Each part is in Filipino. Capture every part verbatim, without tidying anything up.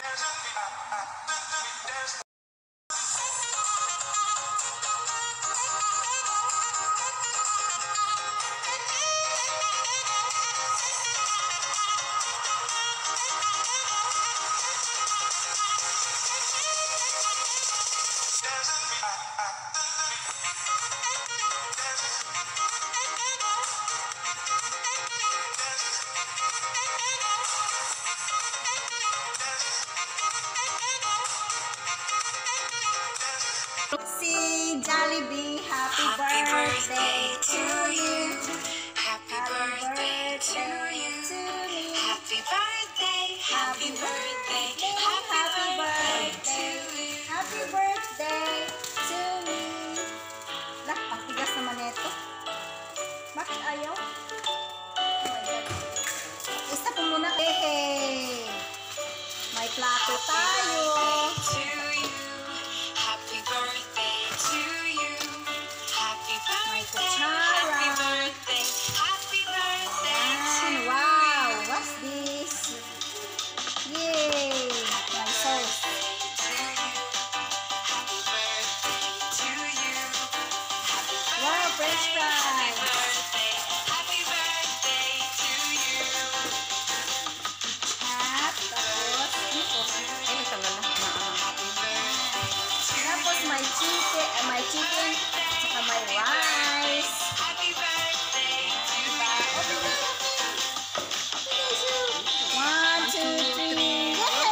Si Jollibee, happy, happy birthday, birthday to you. Happy, happy birthday, birthday to you. To me. Happy birthday, happy birthday, happy, happy birthday to you. Happy birthday to me. Lah, patigas naman ito. Bakit ayaw? Oh my God. Isa po muna. Hey, hey. May plato tayo. Happy birthday, happy birthday to you. Wow, what's this? Yay, my sauce. Happy birthday to you. Wow, French fries. Happy birthday to you. At tapos, ano po? Ay, natagal na. Tapos may chicken, uh, may chicken, saka may rice. Happy birthday to you. One, two, three. Yay!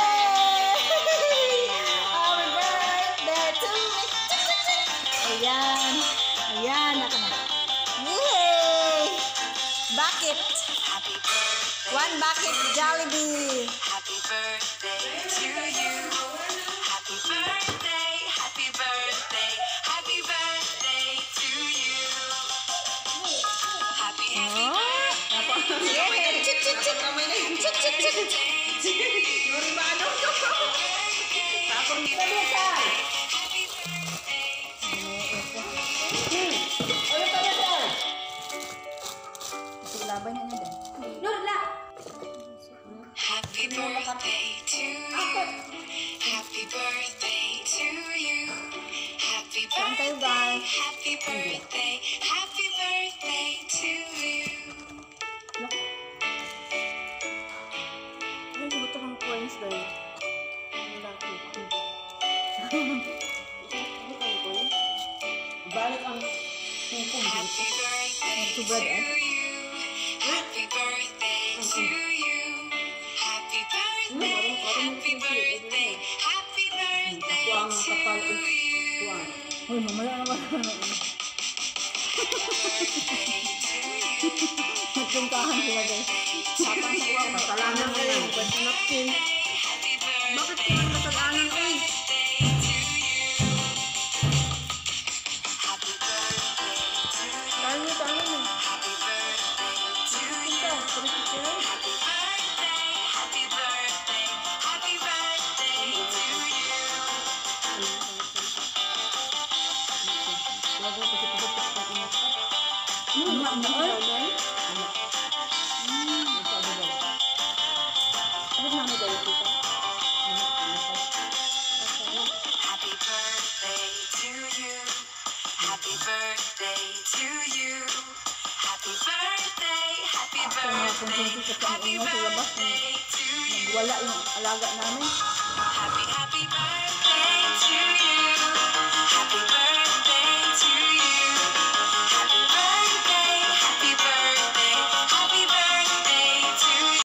Happy birthday to me. Ayan. Ayan. Ako na. Yay! Bucket. Happy birthday. One bucket Jollibee. Happy birthday to you. Happy birthday, happy birthday, happy birthday to you. Happy, happy birthday. Yay! Chik, chik, chik. Chik, chik, chik. Happy birthday. Happy birthday to you. Laban niya na din. Happy birthday to you. Happy birthday to you. Happy Saan kayo, birthday. guys? Happy birthday. Happy birthday to you. Ay, gusto kong coins guys. Ang laki. Hindi kayo coins? Balik ang pingpong dito. Happy birthday to Tubad, eh? you. Happy birthday to you. Happy birthday. Happy birthday. Happy birthday to you. Uy, mamaya naman. Nagpuntahan sila guys. Tapang sa uwang kasalanan ko lang. Pwede napkin. Bakit ko lang kasalanan ko eh? Tayo niyo, tayo niyo. Punta, kulit ko yun. Lago ko si pagod ko sa inyo. Ano na na ay? Ano? Hmm, sabi daw. Ano na na daw kita? Happy birthday to you. Happy birthday to you. Happy birthday. Happy birthday. Happy birthday to you. Wala yung alaga namin.